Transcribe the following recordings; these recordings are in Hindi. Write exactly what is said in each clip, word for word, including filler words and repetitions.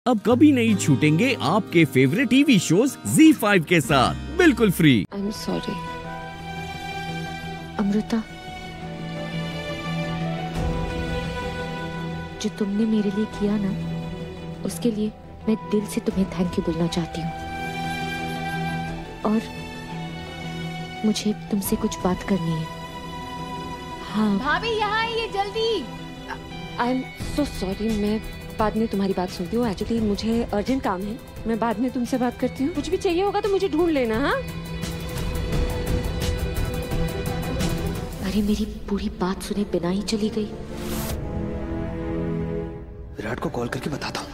अब कभी नहीं छूटेंगे आपके favourite TV shows Zee five के साथ बिल्कुल free. I am sorry Amrita, जो तुमने मेरे लिए किया ना, उसके लिए मैं दिल से तुम्हें थैंक यू बोलना चाहती हूँ। और मुझे तुमसे कुछ बात करनी है। हाँ भाभी, यहाँ आइए जल्दी। आई एम सो सॉरी, मैं बाद में तुम्हारी बात सुनती हूँ। एक्चुअली मुझे अर्जेंट काम है, मैं बाद में तुमसे बात करती हूँ। कुछ भी चाहिए होगा तो मुझे ढूंढ लेना। हाँ, अरे मेरी पूरी बात सुने बिना ही चली गई। विराट को कॉल करके बताता हूँ।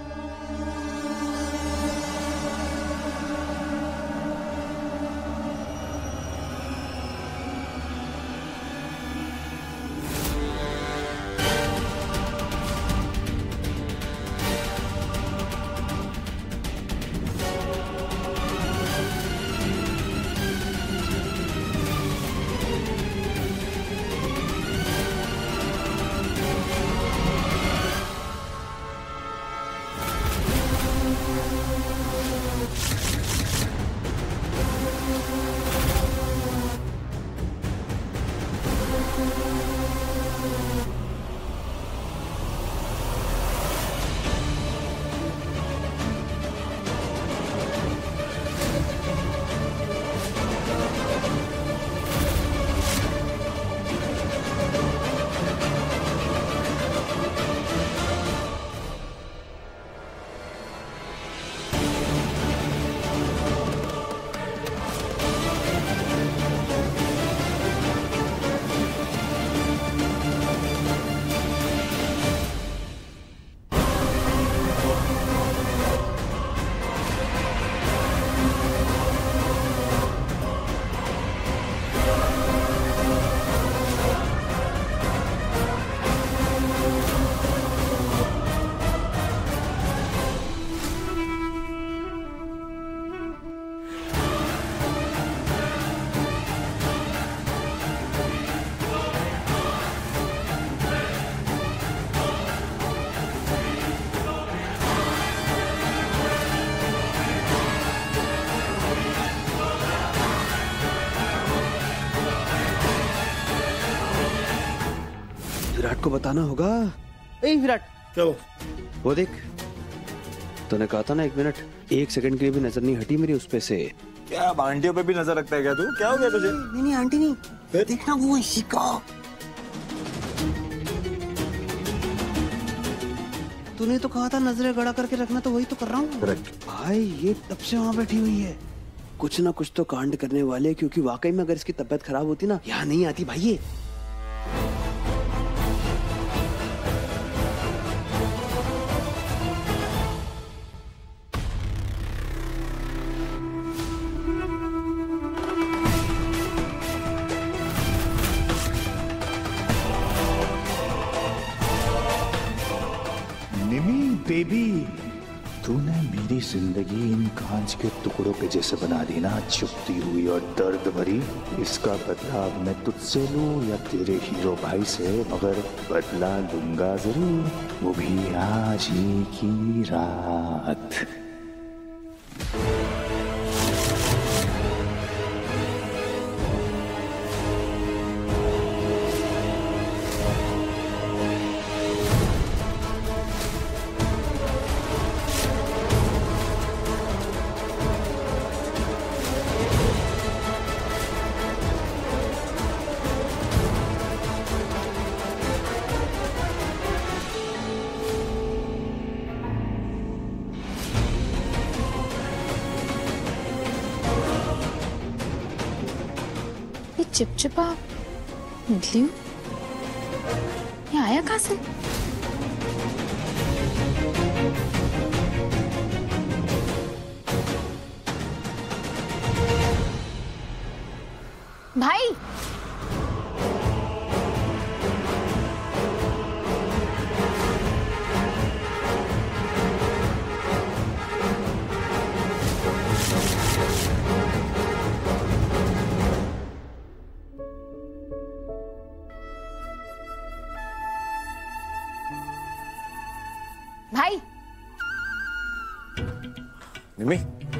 विराट को बताना होगा। ए विराट, क्या वो? वो देख, तूने कहा था ना एक मिनट, एक सेकंड के लिए भी नजर नहीं हटी मेरी उस पे से। क्या अब आंटियों पे भी नजर रखता है क्या तू? क्या हो गया तुझे? नहीं नहीं आंटी नहीं, देखना वो इसी का। तूने तो कहा था नजरें गड़ा करके रखना, तो वही तो कर रहा हूँ। करेक्ट भाई ये तब से वहाँ बैठी हुई है, कुछ ना कुछ तो कांड करने वाले, क्योंकि वाकई में अगर इसकी तबीयत खराब होती ना, यहाँ नहीं आती भाई ये। बेबी, तूने मेरी जिंदगी इन कांच के टुकड़ों के जैसे बना दी ना, चुभती हुई और दर्द भरी। इसका बदला अब मैं तुझसे लूं या तेरे हीरो भाई से, मगर बदला लूंगा जरूर, वो भी आज ही की रात। चिपचिपा निकली हूँ, ये आया कहाँ से? भाई, भाई निम्मी,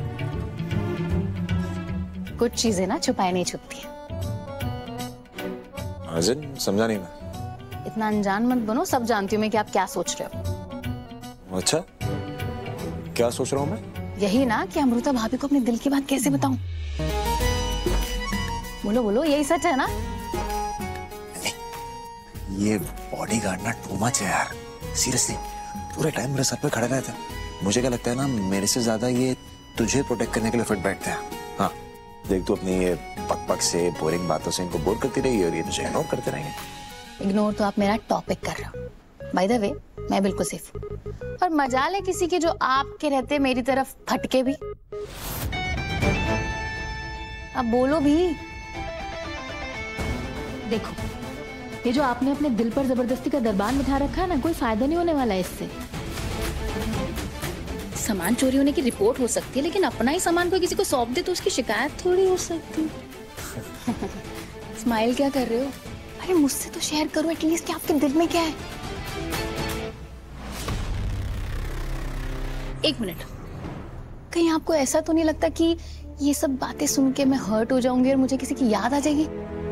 कुछ चीजें ना छुपाई नहीं छुपती है। अर्जुन समझा नहीं मैं। इतना अनजान मत बनो, सब जानती हूँ मैं कि आप क्या सोच रहे हो। अच्छा, क्या सोच रहा हूँ मैं? यही ना कि अमृता भाभी को अपने दिल की बात कैसे बताऊं। बोलो बोलो, यही सच है ना? ये बॉडीगार्ड ना टू मच है यार, सीरियसली। पूरे टाइम मेरे सर पे खड़े रहते हैं। मुझे क्या लगता है ना, मेरे से ज्यादा ये तुझे प्रोटेक्ट करने के लिए फिट बैठते हैं। हाँ देख, तू अपनी ये पक पक से बोरिंग बातों से इनको बोर करती रही और ये तुझे इग्नोर करते रहेंगे। इग्नोर तो आप मेरा टॉपिक कर रहे हो। बाय द वे, मैं बिल्कुल सेफ हूँ। और मजाल है किसी की जो आपके रहते मेरी तरफ फटके भी। अब बोलो भी। देखो, ये जो आपने अपने दिल पर जबरदस्ती का दरबार बिठा रखा है ना, कोई फायदा नहीं होने वाला है इससे। सामान चोरी होने की रिपोर्ट हो सकती है, लेकिन अपना ही सामान कोई किसी को सौंप दे तो उसकी शिकायत थोड़ी हो सकती। स्माइल क्या कर रहे हो? अरे मुझसे तो शेयर करो एटलीस्ट कि आपके दिल में क्या है। एक मिनट, कहीं आपको ऐसा तो नहीं लगता कि ये सब बातें सुन के मैं हर्ट हो जाऊंगी और मुझे किसी की याद आ जाएगी?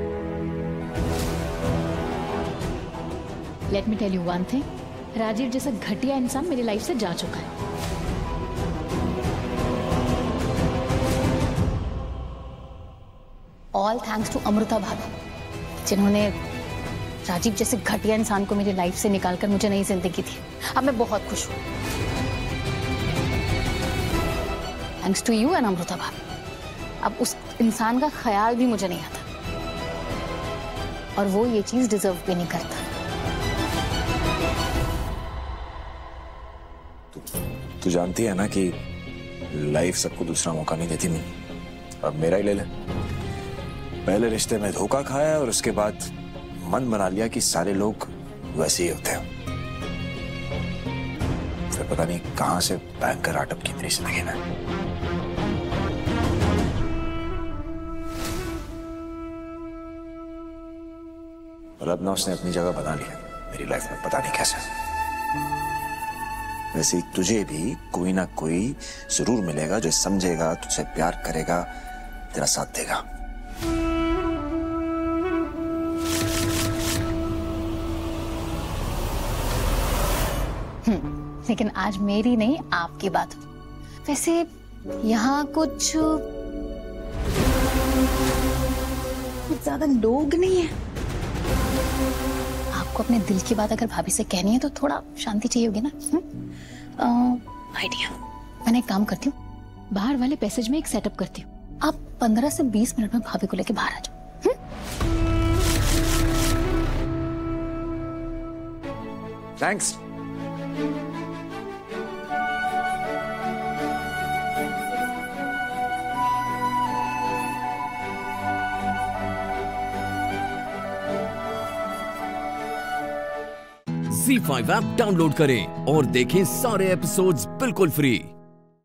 Let me tell you one thing, Rajeev जैसा घटिया इंसान मेरी लाइफ से जा चुका है। ऑल थैंक्स टू अमृता भाभी, जिन्होंने राजीव जैसे घटिया इंसान को मेरी लाइफ से निकालकर मुझे नई जिंदगी दी। अब मैं बहुत खुश हूँ। Thanks to you and Amrita भाभी। अब उस इंसान का ख्याल भी मुझे नहीं आता, और वो ये चीज डिजर्व भी नहीं करता। तू, तू जानती है ना कि लाइफ सबको दूसरा मौका नहीं देती। नहीं, अब मेरा ही ले ले। पहले रिश्ते में धोखा खाया और उसके बाद मन बना लिया कि सारे लोग वैसे ही होते हैं। फिर पता नहीं कहां से भयंकर आटप की मेरी जिंदगी में। और अब ना उसने अपनी जगह बना ली है मेरी लाइफ में, पता नहीं कैसे। वैसे ही तुझे भी कोई ना कोई जरूर मिलेगा जो समझेगा, तुझसे प्यार करेगा, तेरा साथ देगा। लेकिन आज मेरी नहीं, आपकी बात। वैसे यहाँ कुछ कुछ ज्यादा लोग नहीं है। आपको अपने दिल की बात अगर भाभी से कहनी है तो थोड़ा शांति चाहिए होगी ना। आइडिया, मैंने एक काम करती हूँ, बाहर वाले पैसेज में एक सेटअप करती हूँ। आप पंद्रह से बीस मिनट में भाभी को लेके बाहर आ जाओ। Thanks. Zee five app download करें और देखें सारे एपिसोड्स बिल्कुल फ्री।